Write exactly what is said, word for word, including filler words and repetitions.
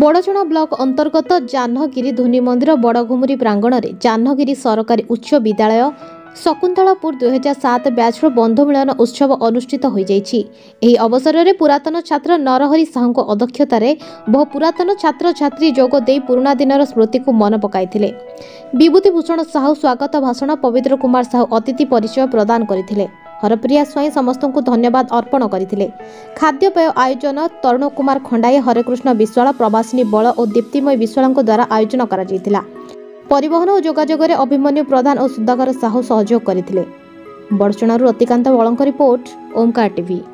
Badachana block अंतर्गत जाह्नगिरी धुनी मंदिर बड़घुमुरी प्रांगण में जाह्नगिरी सरकारी उच्च विद्यालय शकुंतलापुर दुई हजार सात बैचर बंधु मिलन उत्सव अनुष्ठित हो जाइछि। एही अवसर में पुरातन छात्र नरहरि साहू अध्यक्षतार बहु पुरातन छात्र छात्री जोग दे पुराना दिनर स्मृति को मन पकाइथिले। विभूतिभूषण साहू स्वागत भाषण, पवित्र कुमार साहू अतिथि परिचय प्रदान करथिले। हरप्रिया स्वाई समस्त को धन्यवाद अर्पण करथिले। खाद्यपेय आयोजन तरुण कुमार खंडाई, हरेकृष्ण विश्वाल, प्रवासिनी बल और दीप्तिमय विश्वाल द्वारा आयोजन करा जायतिला। परिवहन और जोगाजोग अभिमन्यु प्रधान और सुधाकर साहू सहयोग करथिले। बड़चणारू रतिकांत बलଙ୍କ रिपोर्ट, ओमकार टीवी।